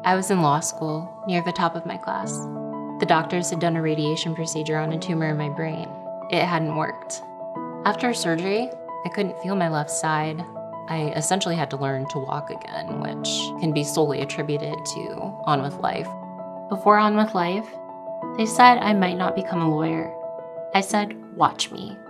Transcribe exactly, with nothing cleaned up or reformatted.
I was in law school, near the top of my class. The doctors had done a radiation procedure on a tumor in my brain. It hadn't worked. After surgery, I couldn't feel my left side. I essentially had to learn to walk again, which can be solely attributed to On With Life. Before On With Life, they said I might not become a lawyer. I said, watch me.